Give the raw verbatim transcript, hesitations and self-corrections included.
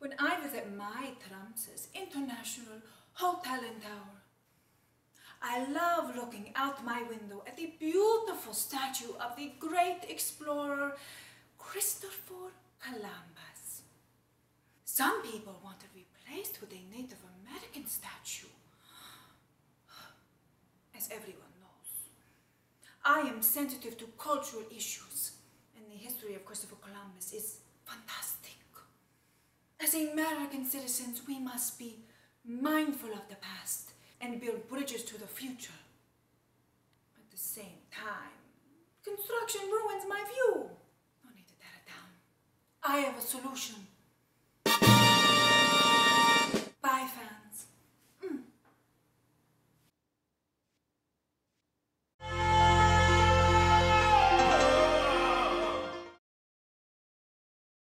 when I visit my Tromsø's International Hotel and Tower. I love looking out my window at the beautiful statue of the great explorer Christopher Columbus. Some people want it replaced with a Native American statue. As everyone knows, I am sensitive to cultural issues, and the history of Christopher Columbus is fantastic. As American citizens, we must be mindful of the past and build bridges to the future. At the same time, construction ruins my view. No need to tear it down. I have a solution.